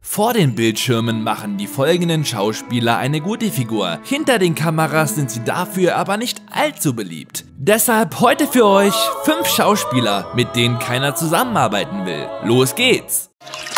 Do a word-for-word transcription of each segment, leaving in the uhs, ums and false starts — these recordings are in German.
Vor den Bildschirmen machen die folgenden Schauspieler eine gute Figur. Hinter den Kameras sind sie dafür aber nicht allzu beliebt. Deshalb heute für euch fünf Schauspieler, mit denen keiner zusammenarbeiten will. Los geht's!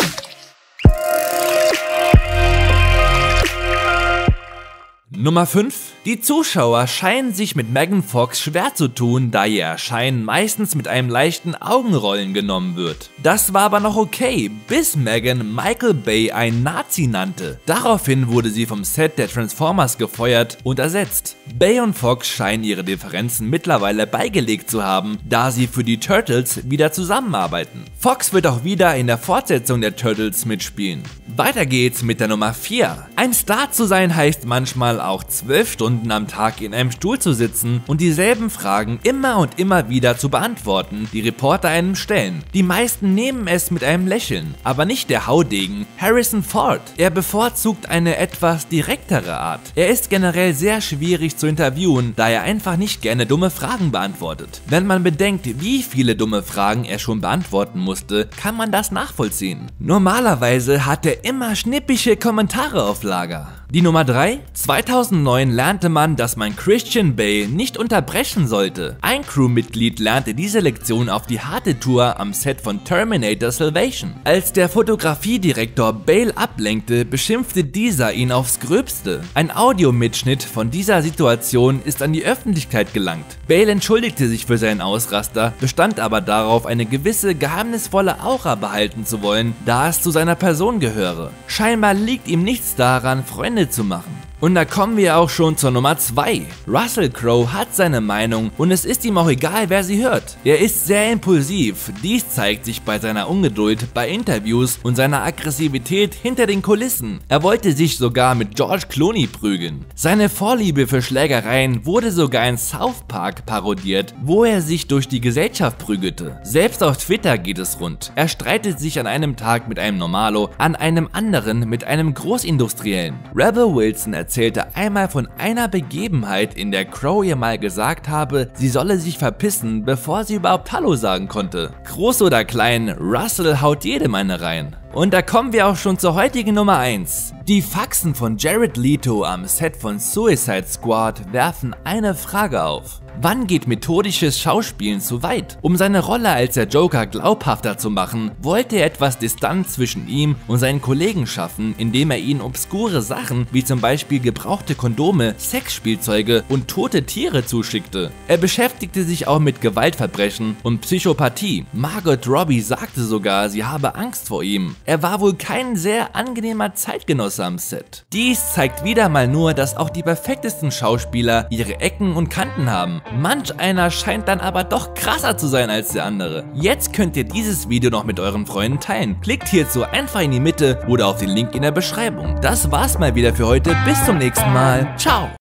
Nummer fünf. Die Zuschauer scheinen sich mit Megan Fox schwer zu tun, da ihr Erscheinen meistens mit einem leichten Augenrollen genommen wird. Das war aber noch okay, bis Megan Michael Bay einen Nazi nannte. Daraufhin wurde sie vom Set der Transformers gefeuert und ersetzt. Bay und Fox scheinen ihre Differenzen mittlerweile beigelegt zu haben, da sie für die Turtles wieder zusammenarbeiten. Fox wird auch wieder in der Fortsetzung der Turtles mitspielen. Weiter geht's mit der Nummer vier. Ein Star zu sein heißt manchmal auch zwölf Stunden am Tag in einem Stuhl zu sitzen und dieselben Fragen immer und immer wieder zu beantworten, die Reporter einem stellen. Die meisten nehmen es mit einem Lächeln, aber nicht der Haudegen Harrison Ford. Er bevorzugt eine etwas direktere Art. Er ist generell sehr schwierig zu interviewen, da er einfach nicht gerne dumme Fragen beantwortet. Wenn man bedenkt, wie viele dumme Fragen er schon beantworten musste, kann man das nachvollziehen. Normalerweise hat er immer schnippische Kommentare auf Lager. Die Nummer drei. zweitausendneun lernte man, dass man Christian Bale nicht unterbrechen sollte. Ein Crewmitglied lernte diese Lektion auf die harte Tour am Set von Terminator Salvation. Als der Fotografiedirektor Bale ablenkte, beschimpfte dieser ihn aufs Gröbste. Ein Audiomitschnitt von dieser Situation ist an die Öffentlichkeit gelangt. Bale entschuldigte sich für seinen Ausraster, bestand aber darauf, eine gewisse geheimnisvolle Aura behalten zu wollen, da es zu seiner Person gehöre. Scheinbar liegt ihm nichts daran, Freunde zu machen. Und da kommen wir auch schon zur Nummer zwei. Russell Crowe hat seine Meinung und es ist ihm auch egal, wer sie hört. Er ist sehr impulsiv, dies zeigt sich bei seiner Ungeduld bei Interviews und seiner Aggressivität hinter den Kulissen. Er wollte sich sogar mit George Clooney prügeln. Seine Vorliebe für Schlägereien wurde sogar in South Park parodiert, wo er sich durch die Gesellschaft prügelte. Selbst auf Twitter geht es rund. Er streitet sich an einem Tag mit einem Normalo, an einem anderen mit einem Großindustriellen. Rebel Wilson erzählt erzählte einmal von einer Begebenheit, in der Crowe ihr mal gesagt habe, sie solle sich verpissen, bevor sie überhaupt Hallo sagen konnte. Groß oder klein, Russell haut jedem eine rein. Und da kommen wir auch schon zur heutigen Nummer eins. Die Faxen von Jared Leto am Set von Suicide Squad werfen eine Frage auf. Wann geht methodisches Schauspielen zu weit? Um seine Rolle als der Joker glaubhafter zu machen, wollte er etwas Distanz zwischen ihm und seinen Kollegen schaffen, indem er ihnen obskure Sachen wie zum Beispiel gebrauchte Kondome, Sexspielzeuge und tote Tiere zuschickte. Er beschäftigte sich auch mit Gewaltverbrechen und Psychopathie. Margot Robbie sagte sogar, sie habe Angst vor ihm. Er war wohl kein sehr angenehmer Zeitgenosse am Set. Dies zeigt wieder mal nur, dass auch die perfektesten Schauspieler ihre Ecken und Kanten haben. Manch einer scheint dann aber doch krasser zu sein als der andere. Jetzt könnt ihr dieses Video noch mit euren Freunden teilen. Klickt hierzu einfach in die Mitte oder auf den Link in der Beschreibung. Das war's mal wieder für heute. Bis zum nächsten Mal. Ciao!